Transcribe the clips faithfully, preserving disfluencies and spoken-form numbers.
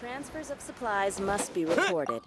Transfers of supplies must be recorded.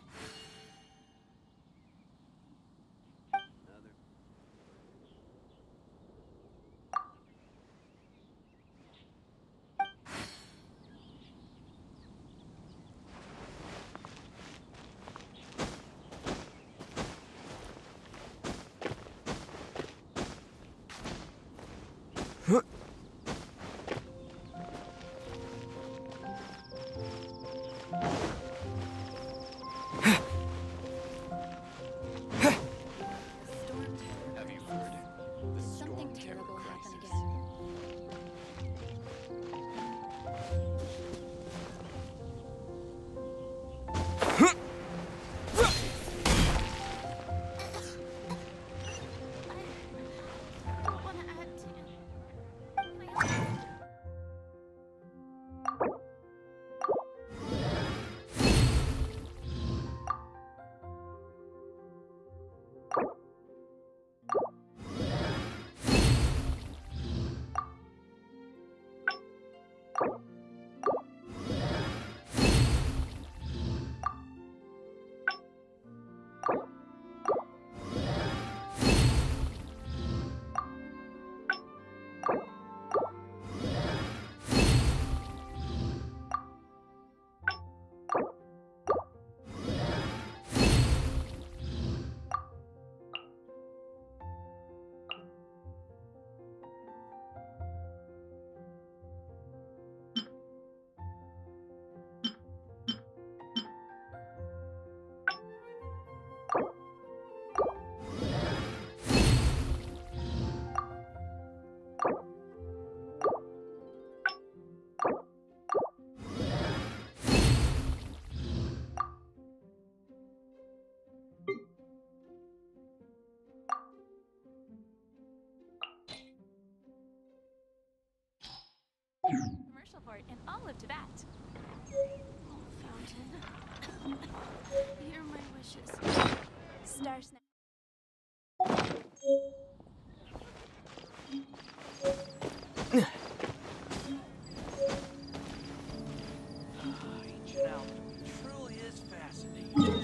Commercial port in all of Tibet. Oh, fountain. Hear my wishes. Star snap. Ancient alchemy truly is fascinating.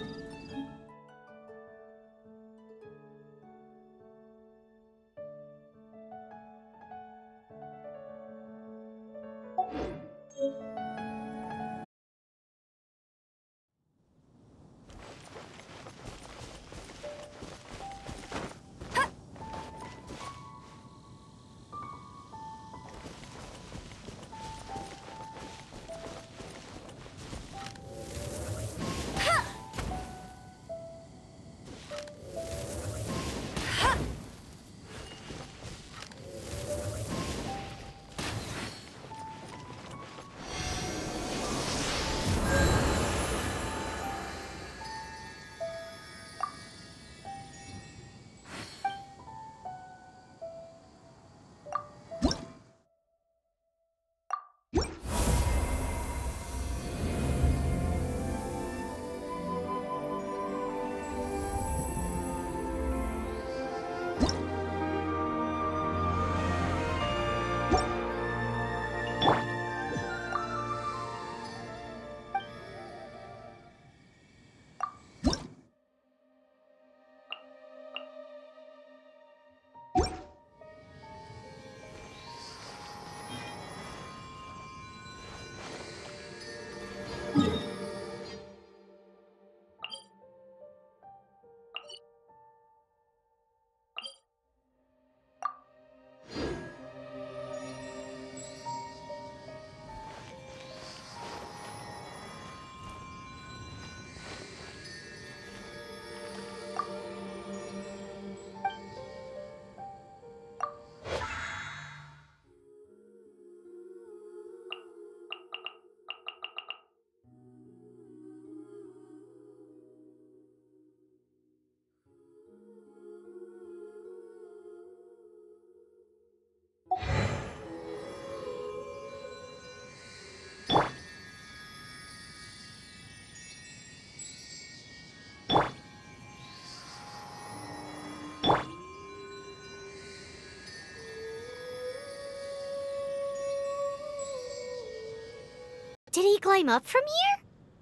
Did he climb up from here?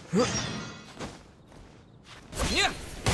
Yeah.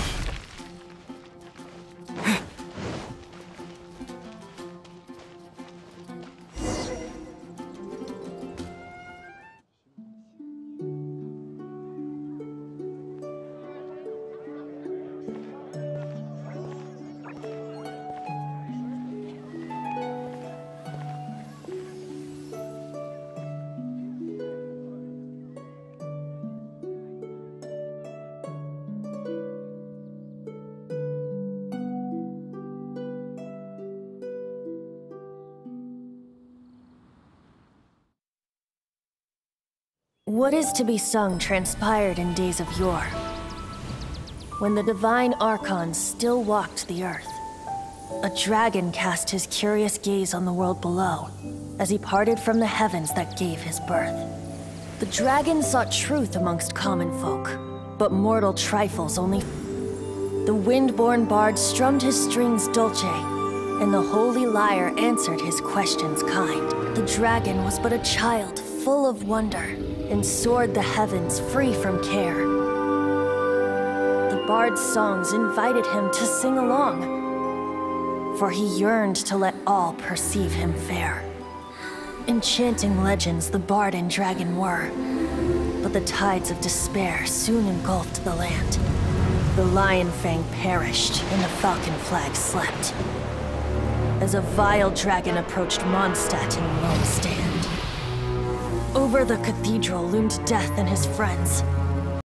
What is to be sung transpired in days of yore, when the divine archons still walked the earth. A dragon cast his curious gaze on the world below, as he parted from the heavens that gave his birth. The dragon sought truth amongst common folk, but mortal trifles only. The wind-born bard strummed his strings dulce, and the holy lyre answered his questions kind. The dragon was but a child full of wonder, and soared the heavens free from care. The bard's songs invited him to sing along, for he yearned to let all perceive him fair. Enchanting legends the bard and dragon were, but the tides of despair soon engulfed the land. The Lion Fang perished, and the Falcon Flag slept, as a vile dragon approached Mondstadt in lone stand. Over the cathedral loomed death and his friends,